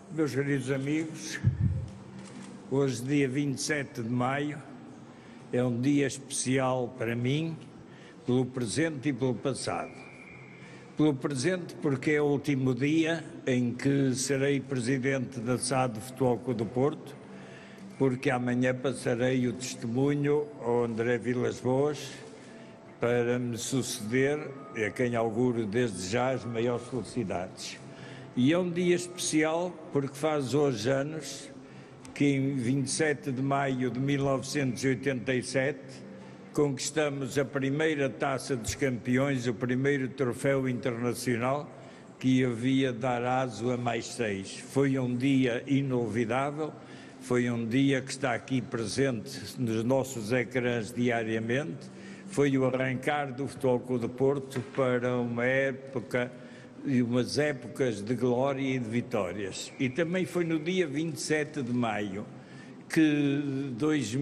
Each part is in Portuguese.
Meus queridos amigos, hoje, dia 27 de maio, é um dia especial para mim, pelo presente e pelo passado. Pelo presente, porque é o último dia em que serei presidente da SAD Futebol Clube do Porto, porque amanhã passarei o testemunho ao André Vilas-Boas para me suceder, a quem auguro desde já as maiores felicidades. E é um dia especial porque faz hoje anos que em 27 de maio de 1987 conquistamos a primeira Taça dos Campeões, o primeiro troféu internacional que havia de dar aso a mais 6. Foi um dia inolvidável, foi um dia que está aqui presente nos nossos ecrãs diariamente, foi o arrancar do Futebol Clube do Porto para uma época e umas épocas de glória e de vitórias. E também foi no dia 27 de maio de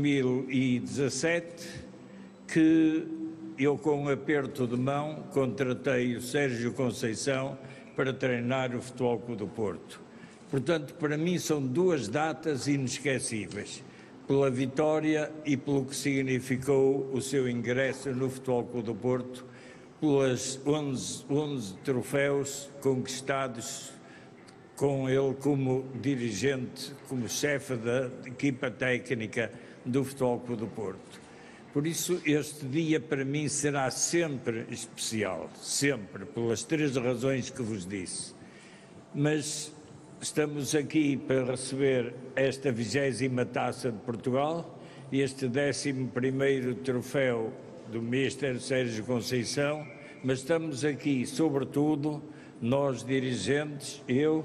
2017 que eu, com um aperto de mão, contratei o Sérgio Conceição para treinar o Futebol Clube do Porto. Portanto, para mim são duas datas inesquecíveis, pela vitória e pelo que significou o seu ingresso no Futebol Clube do Porto, pelas 11 troféus conquistados com ele como dirigente, como chefe da equipa técnica do Futebol Clube do Porto. Por isso, este dia para mim será sempre especial, sempre, pelas três razões que vos disse. Mas estamos aqui para receber esta 20ª Taça de Portugal, este 11º troféu do Mister Sérgio Conceição, mas estamos aqui, sobretudo, nós dirigentes, eu,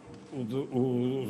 o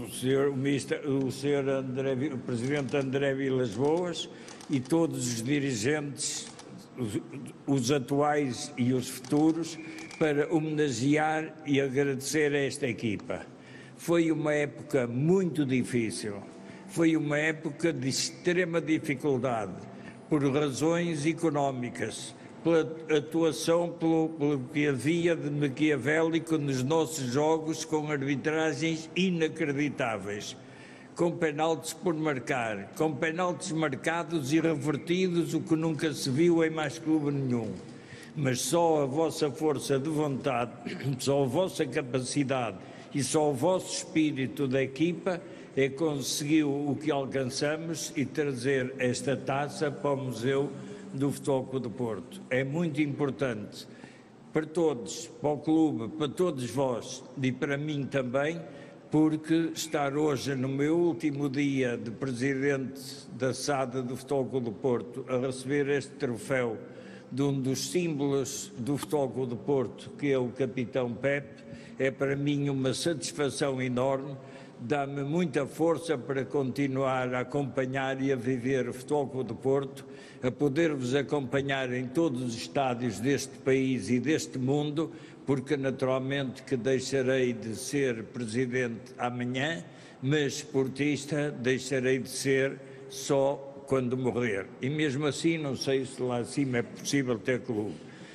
Presidente André Vilas-Boas e todos os dirigentes, os atuais e os futuros, para homenagear e agradecer a esta equipa. Foi uma época muito difícil, foi uma época de extrema dificuldade, por razões económicas, pela atuação, pelo que havia de maquiavélico nos nossos jogos, com arbitragens inacreditáveis, com penaltis por marcar, com penaltis marcados e revertidos, o que nunca se viu em mais clube nenhum. Mas só a vossa força de vontade, só a vossa capacidade e só o vosso espírito da equipa é que conseguiu o que alcançamos e trazer esta taça para o Museu do Futebol Clube do Porto. É muito importante para todos, para o clube, para todos vós e para mim também, porque estar hoje no meu último dia de presidente da SAD do Futebol Clube do Porto a receber este troféu de um dos símbolos do Futebol Clube do Porto, que é o Capitão Pepe, é para mim uma satisfação enorme. Dá-me muita força para continuar a acompanhar e a viver o Futebol Clube do Porto, a poder-vos acompanhar em todos os estádios deste país e deste mundo, porque naturalmente que deixarei de ser presidente amanhã, mas esportista deixarei de ser só quando morrer. E mesmo assim não sei se lá acima é possível ter clube.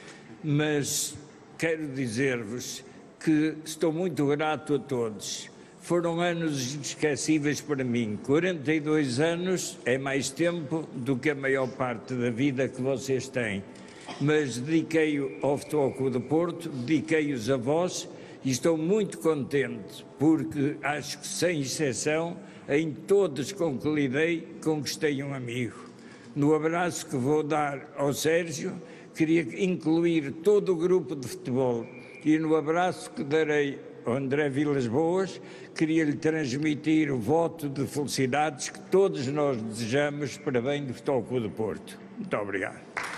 Mas quero dizer-vos que estou muito grato a todos. Foram anos inesquecíveis para mim. 42 anos é mais tempo do que a maior parte da vida que vocês têm. Mas dediquei-o ao Futebol Clube do Porto, dediquei-os a vós e estou muito contente, porque acho que, sem exceção, em todos com que lidei, conquistei um amigo. No abraço que vou dar ao Sérgio, queria incluir todo o grupo de futebol e no abraço que darei ao André Vilas-Boas, queria-lhe transmitir o voto de felicidades que todos nós desejamos para bem do Futebol Clube do Porto. Muito obrigado.